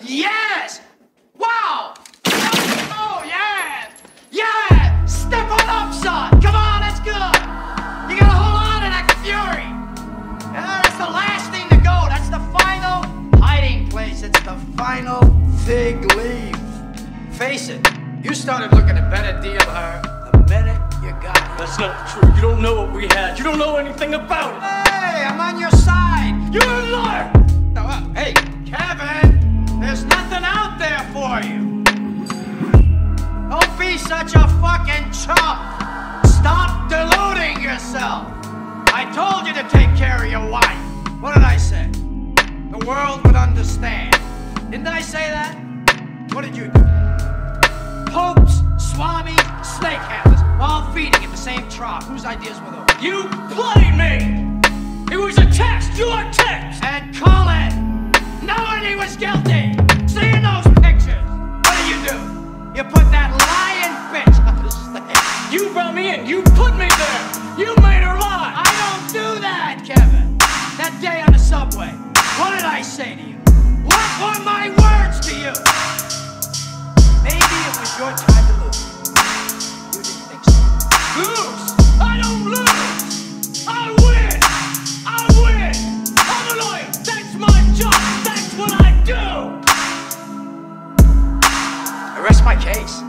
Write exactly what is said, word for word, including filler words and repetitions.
Yes! Wow! Oh, yeah! Yeah! Step on up, son! Come on, that's good! You gotta hold on to that fury! Yeah, that's the last thing to go. That's the final hiding place. It's the final fig leaf. Face it, you started looking a better deal her the minute you got it. That's not true. You don't know what we had. You don't know anything about it. Hey, I'm on your side. You're a liar! No, uh, hey, Kevin, there's nothing out there for you. Don't be such a fucking chump. Stop deluding yourself. I told you to take care of your wife. What did I say? The world would understand. Didn't I say that? What did you do? Popes, swamis, snake handlers, all feeding in the same trough. Whose ideas were those? You played me! It was a text, your text! And call it! Knowing he was guilty! Seeing those pictures! What did you do? You put that lying bitch on the stage. You brought me in, you put me there! You made her lie! I don't do that, Kevin! That day on the subway, what did I say to you? What were my words to you? Maybe it was your time to lose. You didn't think so. Lose! I don't lose! I win! I win! I'm a lawyer! That's my job! That's what I do! I rest my case.